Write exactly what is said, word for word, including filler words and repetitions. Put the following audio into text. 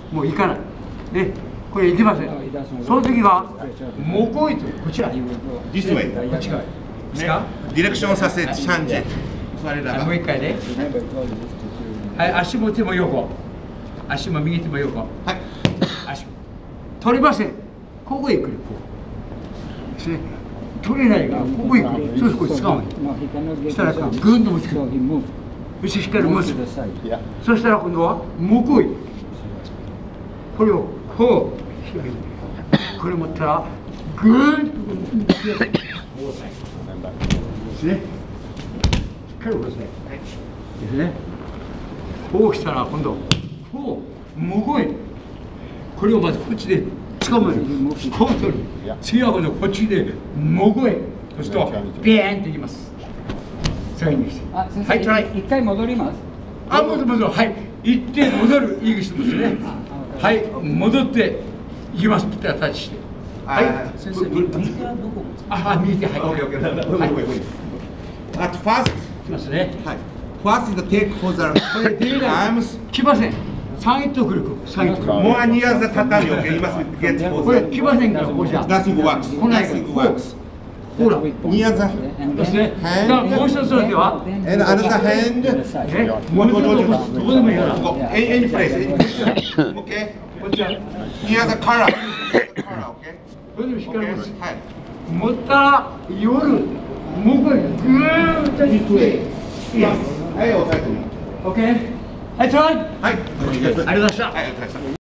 もう行かない。で、これ行きません。その時は、もうこういと、こちら。 This way。 こっち側。ですか？ ディレクションさせて、チャンジ。 もう一回ね。はい、足も手も横。足も右手も横。はい。足。取りません。ここへ来る。こう。ですね。取れないから、ここへ来る。そうです、これ使わない。したら、ぐんと持ちくる。後しっかり持つ。そしたら、今度は、向こうへ。これを、こう。これ持ったら、ぐーんと。ですね。しっかり押さえ。ですね。こう来たら今度こう向こうへ。これをまずこっちで掴む。こう取る。次は今度こっちで向こうへ。そうするとビーンといきます。最後にして。 あ、先生、はい、一回戻ります。 あ、戻る戻る。はい。行って戻る。いいしてますね。はい。戻って行きます。ピッタリタッチして。はい。 先生、右手はどこ？ あ、右手はい。はい。 At first。 きますね。 はい。First is the take for the arms。 来ません。サイトクルク。サイトクルク。 More near the tatami, okay? You must get for the。 これ来ませんから、こうじゃ。 Nothing works。 来ないから。 Nothing works。 ほら。 Near the。 ですね。じゃあもう一つの手は。 And another hand。 え、もう一つのどこでもいいから。 Any place。Okay。Near the color。 これでもしっかり持つ。はい。持ったら夜向こうへぐーっと引くへ。 はい、押さえてみよう。 オッケー。はい、トライ。 はい。 ありがとうございました。 はい、ありがとうございました。